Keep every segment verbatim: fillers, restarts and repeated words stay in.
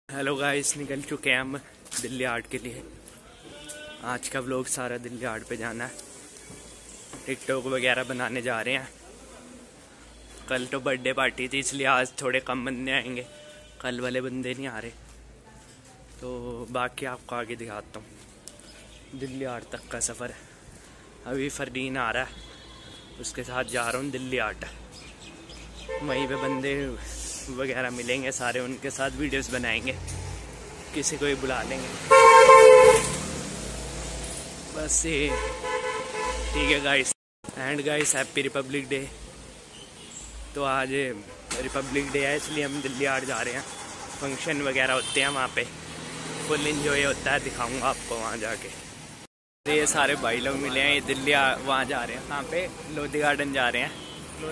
Hello guys, निकल चुके हैं हम दिल्ली आर्ट के लिए। आज का व्लॉग सारा दिल्ली आर्ट पे जाना है। टिकटॉक वगैरह बनाने जा रहे हैं। कल तो बर्थडे पार्टी थी, इसलिए आज थोड़े कम बंदे आएंगे। कल वाले बंदे नहीं आ रहे, तो बाकी आपको आगे दिखाता हूँ। दिल्ली आर्ट तक का सफ़र है। अभी फरदीन आ रहा है, उसके साथ जा रहा हूँ दिल्ली आर्ट। वहीं पे बंदे वगैरह मिलेंगे सारे, उनके साथ वीडियोस बनाएंगे, किसी को भी बुला लेंगे। बस ये ठीक है guys. And guys, happy Republic Day. तो आज रिपब्लिक डे है, इसलिए हम दिल्ली आर्ट जा रहे हैं। फंक्शन वगैरह होते हैं वहाँ पे, फुल एंजॉय होता है। दिखाऊंगा आपको वहाँ जाके। तो ये सारे भाई लोग मिले हैं, ये दिल्ली वहाँ जा रहे हैं। कहाँ पे? लोधी गार्डन जा रहे हैं।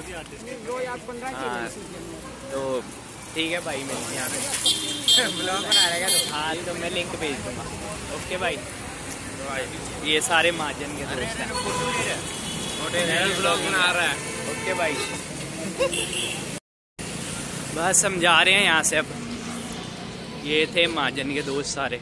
हाँ, तो ठीक है भाई, मिलते हैं यहाँ पे। ब्लॉग बना रहेगा तो हाँ, तो मैं लिंक भेज दूँगा। ओके भाई। ये सारे महाजन के दोस्त हैं। ब्लॉग बना रहा है। ओके भाई। बस हम जा रहे हैं यहाँ से अब। ये थे महाजन के दोस्त सारे।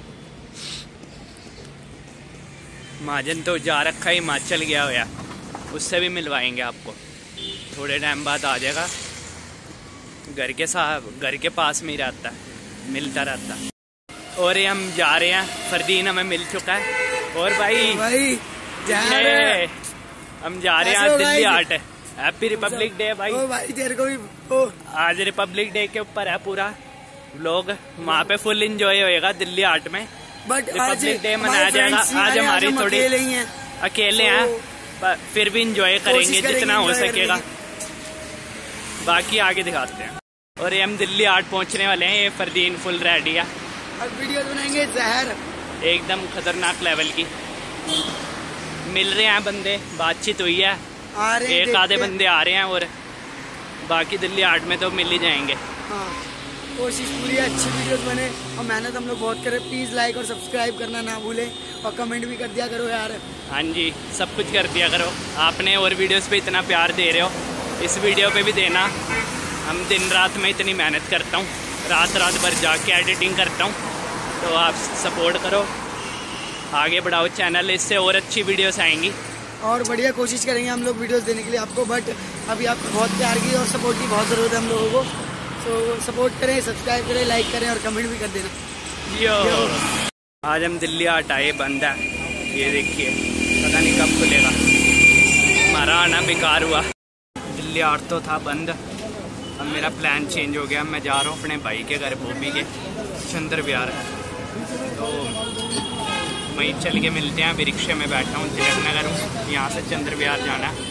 महाजन तो जा रखा है, हिमाचल गया हुआ, उससे भी मिलवाएंगे आपको। थोड़े टाइम बाद आ जाएगा। घर के साथ, घर के पास में ही रहता है, मिलता रहता है। और ये हम जा रहे हैं, फरदीन हमें मिल चुका है। और भाई भाई जा रहे हैं। हम जा रहे हैं Delhi Haat. Happy Republic Day भाई। ओ भाई तेरे को भी ओ। आज रिपब्लिक डे के ऊपर है पूरा व्लॉग। वहाँ पे फुल एंजॉय होएगा दिल्ली आर्ट में। बट रिपब्लिक डे मनाया जाएगा। आज हमारी थोड़ी अकेले हैं, पर फिर भी एंजॉय करेंगे जितना हो सकेगा। बाकी आगे दिखाते हैं। और ये हम दिल्ली आर्ट पहुंचने वाले हैं। ये फरदीन फुल रेडी है। अब वीडियो बनाएंगे जहर एकदम खतरनाक लेवल की। मिल रहे हैं बंदे, बातचीत हुई है। आ रहे एक आधे बंदे आ रहे हैं, और बाकी दिल्ली आर्ट में तो मिल ही जाएंगे। हाँ, कोशिश पूरी है अच्छी वीडियोस बने, और मेहनत हम लोग बहुत करें। प्लीज लाइक और सब्सक्राइब करना ना भूलें, और कमेंट भी कर दिया करो यार। हाँ जी, सब कुछ कर दिया करो आपने। और वीडियोस पे इतना प्यार दे रहे हो, इस वीडियो पे भी देना। हम दिन रात में इतनी मेहनत करता हूँ, रात रात भर जाके एडिटिंग करता हूँ, तो आप सपोर्ट करो, आगे बढ़ाओ चैनल। इससे और अच्छी वीडियोस आएंगी, और बढ़िया कोशिश करेंगे हम लोग वीडियोस देने के लिए आपको। बट अभी आपको बहुत प्यार की और सपोर्ट की बहुत ज़रूरत है हम लोगों को। तो सपोर्ट करें, सब्सक्राइब करें, लाइक करें, और कमेंट भी कर देना। यो, आज हम दिल्ली आर्ट आए, बंद है। ये देखिए, पता नहीं कब खुलेगा। हमारा आना बेकार हुआ। दिल्ली आर्ट तो था बंद। अब मेरा प्लान चेंज हो गया। मैं जा रहा हूँ अपने भाई के घर, बॉबी के, चंद्र विहार। तो वहीं चल के मिलते हैं। अभी रिक्शे में बैठा हूँ, तिलक नगर हूँ, यहाँ से चंद्र विहार जाना है।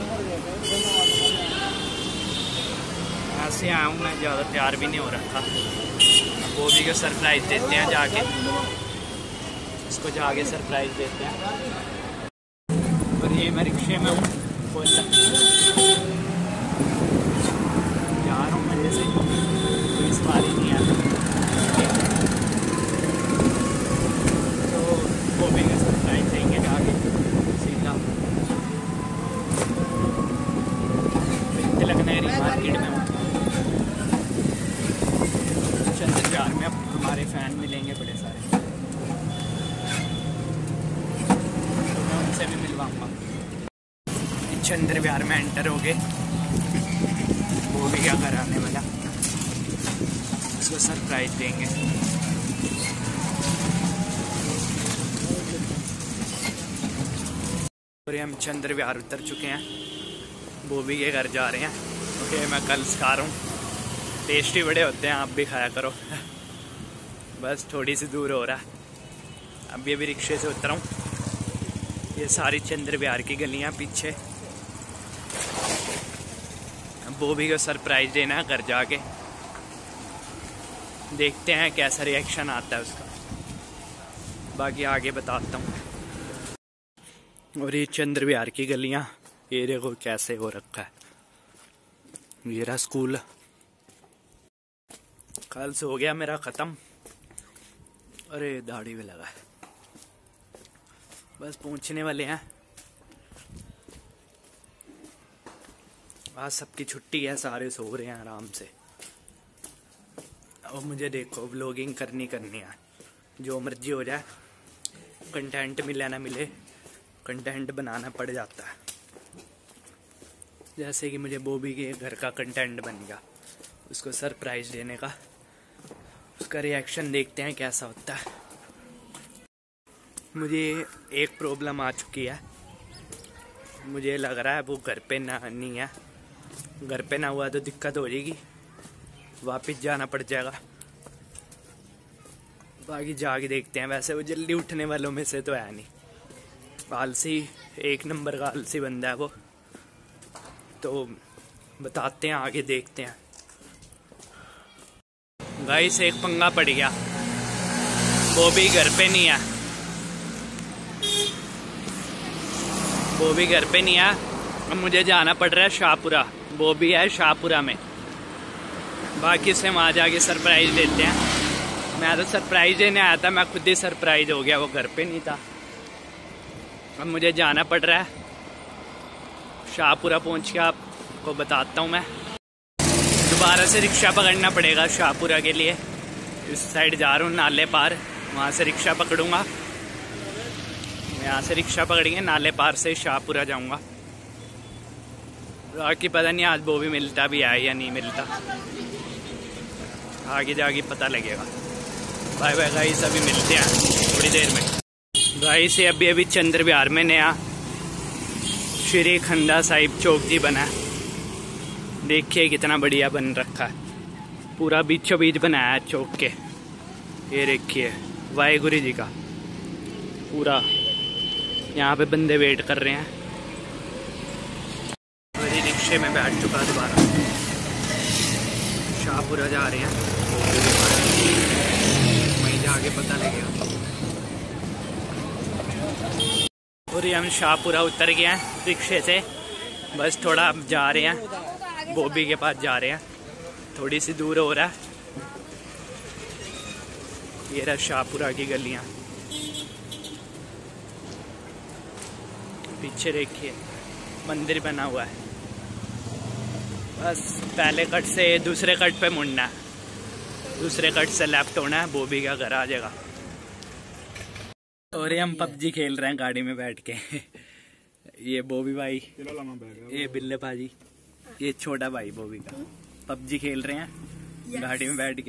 ऐसे आया हूँ मैं, ज़्यादा तैयार भी नहीं हो रखा। बॉबी को सरप्राइज देते हैं जाके, उसको जाके सरप्राइज देते हैं। और ये मैं रिक्शे में हूँ, जा रहा हूँ मजे से, कोई सवारी नहीं है। तो बॉबी का सरप्राइज देंगे जाके सीधा तिलक नगरी मार्केट में। चंद्र विहार में अब हमारे फैन मिलेंगे बड़े सारे, तो मैं उनसे भी मिलवाऊंगा। चंद्र विहार में एंटर हो गए। वो भी क्या कराने वाला, उसको सरप्राइज देंगे। और हम चंद्र विहार उतर चुके हैं, बॉबी के घर जा रहे हैं। ओके, मैं कल सिखा रहा हूँ, टेस्टी बड़े होते हैं, आप भी खाया करो। बस थोड़ी सी दूर हो रहा है। अभी अभी रिक्शे से उतरा हूँ। ये सारी चंद्र विहार की गलियाँ पीछे। बॉबी को सरप्राइज देना है घर जाके। देखते हैं कैसा रिएक्शन आता है उसका, बाकी आगे बताता हूँ। और ये चंद्र विहार की गलियाँ, ये देखो कैसे हो रखा है। मेरा स्कूल कल से हो गया मेरा ख़त्म। अरे दाढ़ी भी लगा है। बस पहुँचने वाले हैं। आज सबकी छुट्टी है, सारे सो रहे हैं आराम से। और मुझे देखो व्लॉगिंग करनी करनी है, जो मर्जी हो जाए, कंटेंट मिले ना मिले कंटेंट बनाना पड़ जाता है। जैसे कि मुझे बॉबी के घर का कंटेंट बन गया, उसको सरप्राइज देने का, उसका रिएक्शन देखते हैं कैसा होता है। मुझे एक प्रॉब्लम आ चुकी है, मुझे लग रहा है वो घर पे ना नहीं है। घर पे ना हुआ तो दिक्कत हो जाएगी, वापस जाना पड़ जाएगा। बाकी जाके देखते हैं। वैसे वो जल्दी उठने वालों में से तो है नहीं, आलसी, एक नंबर का आलसी बंदा है वो। तो बताते हैं, आगे देखते हैं। गाइस एक पंगा पड़ गया, बॉबी घर पे नहीं है, बॉबी घर पे नहीं है। अब मुझे जाना पड़ रहा है शाहपुरा, बॉबी है शाहपुरा में। बाकी से वहाँ जाके सरप्राइज देते हैं। मैं तो सरप्राइज देने आया था, मैं खुद ही सरप्राइज हो गया, वो घर पे नहीं था। अब मुझे जाना पड़ रहा है शाहपुरा, पहुँच के आपको बताता हूँ। मैं दोबारा से रिक्शा पकड़ना पड़ेगा शाहपुरा के लिए। इस साइड जा रहा हूँ नाले पार, वहाँ से रिक्शा पकड़ूंगा। यहाँ से रिक्शा पकड़ेंगे, नाले पार से शाहपुरा जाऊँगा। बाकी पता नहीं आज वो भी मिलता भी है या नहीं मिलता, आगे जाके पता लगेगा। बाय बाय गाइस, अभी मिलते हैं थोड़ी देर में। गाइस ये अभी अभी चंद्र विहार में नया श्री खंडा साहिब चौक जी बना है। देखिए कितना बढ़िया बन रखा है, पूरा बीचों बीच बनाया है चौक के। ये देखिए वाहेगुरु जी का पूरा, यहाँ पे बंदे वेट कर रहे हैं। मेरी रिक्शे में बैठ चुका दोबारा, शाहपुरा जा रहे हैं, वहीं जाके पता लगेगा। और ये हम शाहपुरा उतर गए हैं रिक्शे से, बस थोड़ा अब जा रहे हैं, बॉबी के पास जा रहे हैं, थोड़ी सी दूर हो रहा है। ये रहा शाहपुरा की गलियां, पीछे देखिए मंदिर बना हुआ है। बस पहले कट से दूसरे कट पे मुड़ना है, दूसरे कट से लेफ्ट होना है, बॉबी का घर आ जाएगा। और ये हम पबजी खेल रहे हैं गाड़ी में बैठ के। ये बॉबी भाई, ये बिल्ले भाजी, ये छोटा भाई बॉबी का, पबजी खेल रहे हैं गाड़ी में बैठ के।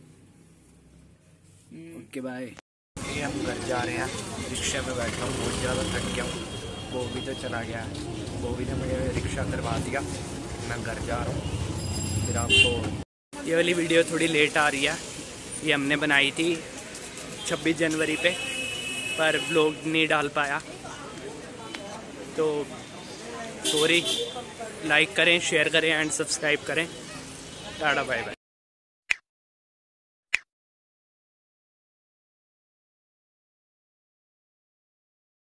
Okay bye. ये हम घर जा रहे हैं, रिक्शा में बैठा हूँ, बहुत ज़्यादा थक गया हूँ। बॉबी तो चला गया है, बॉबी ने मुझे रिक्शा करवा दिया, मैं घर जा रहा हूँ। फिर आपको ये वाली वीडियो थोड़ी लेट आ रही है, ये हमने बनाई थी छब्बीस जनवरी पे, पर व्लॉग नहीं डाल पाया, तो सॉरी। लाइक करें, शेयर करें एंड सब्सक्राइब करें। Tata bye bye.